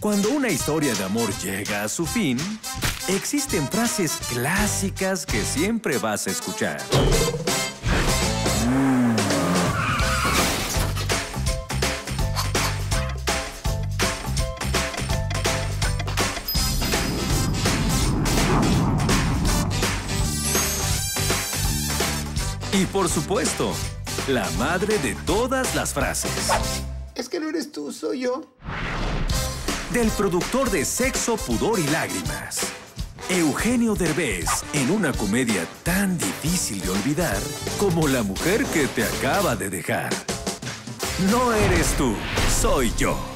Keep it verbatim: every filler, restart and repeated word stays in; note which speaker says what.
Speaker 1: Cuando una historia de amor llega a su fin, existen frases clásicas que siempre vas a escuchar. Y por supuesto, la madre de todas las frases.
Speaker 2: Es que no eres tú, soy yo.
Speaker 1: Del productor de Sexo, Pudor y Lágrimas, Eugenio Derbez, en una comedia tan difícil de olvidar como la mujer que te acaba de dejar. No eres tú, soy yo.